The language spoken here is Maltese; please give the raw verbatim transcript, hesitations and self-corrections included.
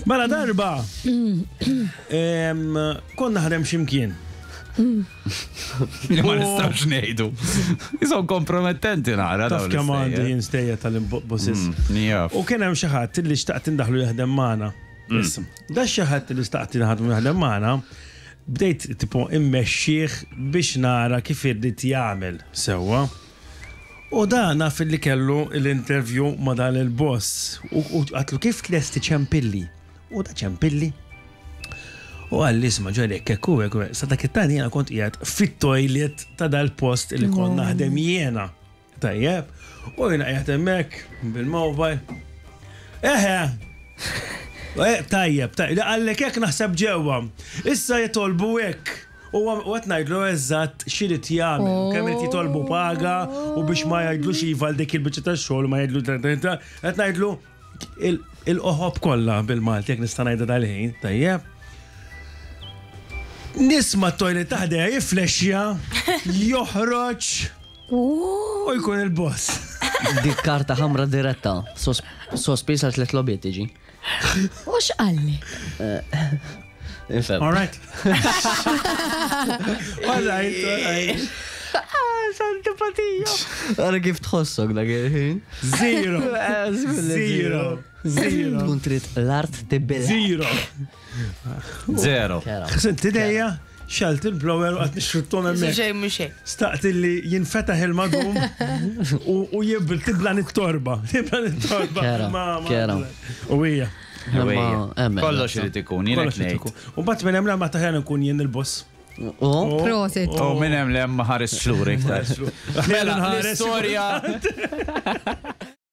Mela darba. Konna ħadem ximkien. Ma nistawx ngħidu. Jisom kompromettenti nara. Taf kemm għandi jinstejja tal-imbossis. U kien hemm xi ħadd li xtaqt indaħlu jaħdem magħna. Da xi ħadd li xtaqt jaħdem magħna, bdejt tipo immexxih biex nara kif irid jagħmel sewwa. U da naf li kellu l-intervju ma dan il-boss u għatlu kif tlesti ċempilli. U da ċempilli. U għalli isma ġari kekku għekku. Sa dak it-tani jena kont jgħat fit-toilet ta' dal-post li kon naħdem jena. Tajjeb. U jena jgħat emmek bil-mobile. Eħe. Tajjeb, tajjeb. Għalli kek naħseb ġewa. Issa jitolbu għek. U għat najdlu eżat xirit jgħamil, kemm jitolbu paga u biex ma jgħidlu xiva dik il-bicċa ta' xogħol ma jgħidlu għat najdlu il-oħob kollha bil-Malti jekk nista' ngħidha dal-ħin, tajjeb. Nisma' t-tojlet taħdejja jiflexja, joħroġ u jkun il-boss. Dik karta ħamra diretta, sospisa tliet lobiet tiġi. U x'qalli? Infem. All right. All right, all right. Antipatija. Għara kif tħossok dak il-ħin? Zero. Zero. Zero. Tkun trid l-art tibbil. Zero. Zero. Xsent tidejja xalt il-blower u għat nixruttom emmek. Muxej, muxej. Staqt li jinfetaħ il-madum u jibbil tiblan it-torba. Tiblan it-torba. Kera, kera. U hija. Kollox irid ikun, jien hekk ngħid. U mbagħad minn hemm ma taħjan ikun jien il-boss. Prosit. U minn hemm li hemm ħares xlur iktar. Mela l-istorja